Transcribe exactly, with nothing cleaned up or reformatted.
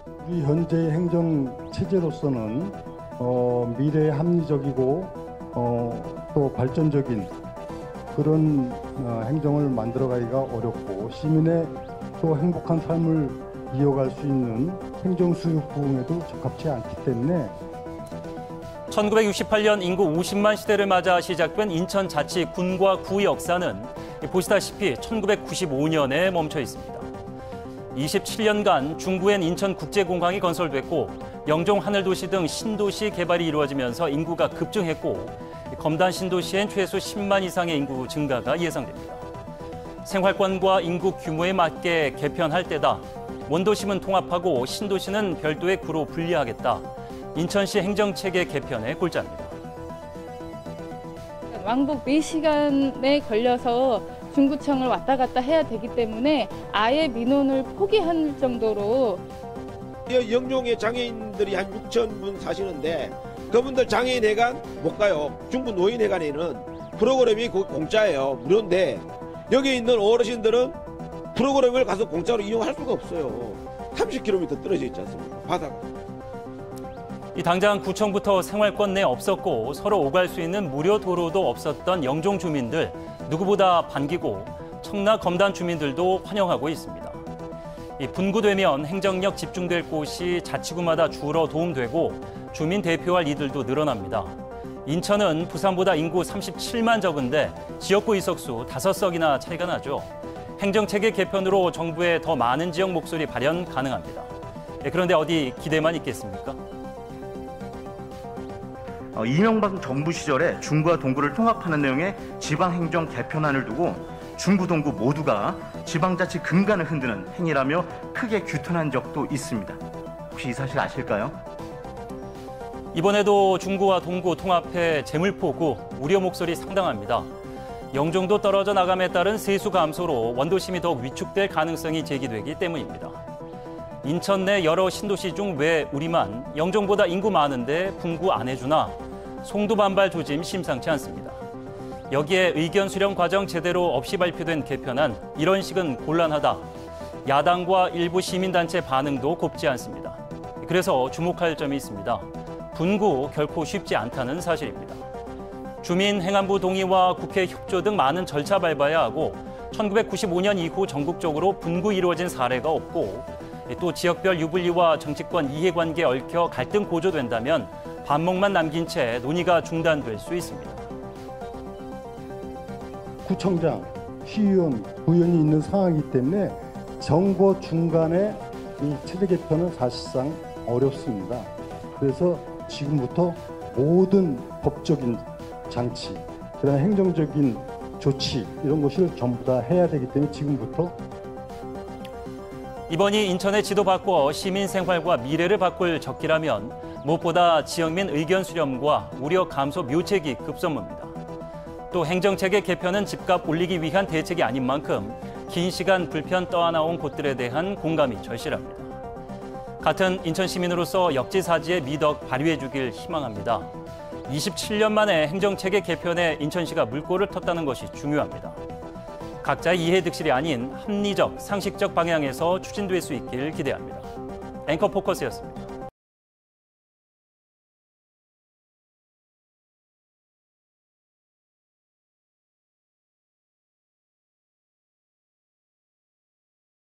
우리 현재의 행정 체제로서는 어, 미래에 합리적이고 어, 또 발전적인 그런 어, 행정을 만들어가기가 어렵고 시민의 또 행복한 삶을 이어갈 수 있는 행정 수요 부흥에도 적합치 않기 때문에 천구백육십팔 년 인구 오십만 시대를 맞아 시작된 인천자치 군과 구 역사는 보시다시피 천구백구십오 년에 멈춰 있습니다. 이십칠 년간 중구엔 인천국제공항이 건설됐고 영종 하늘도시 등 신도시 개발이 이루어지면서 인구가 급증했고 검단 신도시엔 최소 십만 이상의 인구 증가가 예상됩니다. 생활권과 인구 규모에 맞게 개편할 때다. 원도심은 통합하고 신도시는 별도의 구로 분리하겠다. 인천시 행정체계 개편의 골자입니다. 왕복 네 시간에 걸려서 중구청을 왔다 갔다 해야 되기 때문에 아예 민원을 포기할 정도로 영종에 장애인들이 한 육천 분 사시는데 그분들 장애인회관 못 가요. 중구 노인회관에는 프로그램이 공짜예요. 무료인데 여기 있는 어르신들은 프로그램을 가서 공짜로 이용할 수가 없어요. 삼십 킬로미터 떨어져 있지 않습니까? 바다가. 이 당장 구청부터 생활권 내 없었고 서로 오갈 수 있는 무료 도로도 없었던 영종 주민들 누구보다 반기고 청라 검단 주민들도 환영하고 있습니다. 이 분구되면 행정력 집중될 곳이 자치구마다 줄어 도움되고 주민 대표할 이들도 늘어납니다. 인천은 부산보다 인구 삼십칠만 적은데 지역구 의석수 다섯 석이나 차이가 나죠. 행정체계 개편으로 정부의 더 많은 지역 목소리 발현 가능합니다. 그런데 어디 기대만 있겠습니까? 어, 이명박 정부 시절에 중구와 동구를 통합하는 내용의 지방행정 개편안을 두고 중구, 동구 모두가 지방자치 근간을 흔드는 행위라며 크게 규탄한 적도 있습니다. 혹시 이 사실 아실까요? 이번에도 중구와 동구 통합해 재물포구 우려 목소리 상당합니다. 영종도 떨어져 나감에 따른 세수 감소로 원도심이 더욱 위축될 가능성이 제기되기 때문입니다. 인천 내 여러 신도시 중 왜 우리만 영종보다 인구 많은데 분구 안 해주나? 송도 반발 조짐 심상치 않습니다. 여기에 의견 수렴 과정 제대로 없이 발표된 개편안, 이런 식은 곤란하다. 야당과 일부 시민단체 반응도 곱지 않습니다. 그래서 주목할 점이 있습니다. 분구 결코 쉽지 않다는 사실입니다. 주민 행안부 동의와 국회 협조 등 많은 절차 밟아야 하고 천구백구십오 년 이후 전국적으로 분구 이루어진 사례가 없고 또 지역별 유불리와 정치권 이해관계에 얽혀 갈등 고조된다면 반목만 남긴 채 논의가 중단될 수 있습니다. 구청장, 시의원, 구의원이 있는 상황이기 때문에 정부 중간에 이 체제 개편은 사실상 어렵습니다. 그래서 지금부터 모든 법적인 장치, 그다음에 행정적인 조치 이런 것을 전부 다 해야 되기 때문에 지금부터 이번이 인천의 지도 바꿔 시민 생활과 미래를 바꿀 적기라면 무엇보다 지역민 의견 수렴과 우려 감소 묘책이 급선무입니다. 또 행정체계 개편은 집값 올리기 위한 대책이 아닌 만큼 긴 시간 불편 떠안아온 곳들에 대한 공감이 절실합니다. 같은 인천 시민으로서 역지사지의 미덕 발휘해 주길 희망합니다. 이십칠 년 만에 행정체계 개편에 인천시가 물꼬를 텄다는 것이 중요합니다. 각자의 이해 득실이 아닌 합리적, 상식적 방향에서 추진될 수 있길 기대합니다. 앵커 포커스였습니다.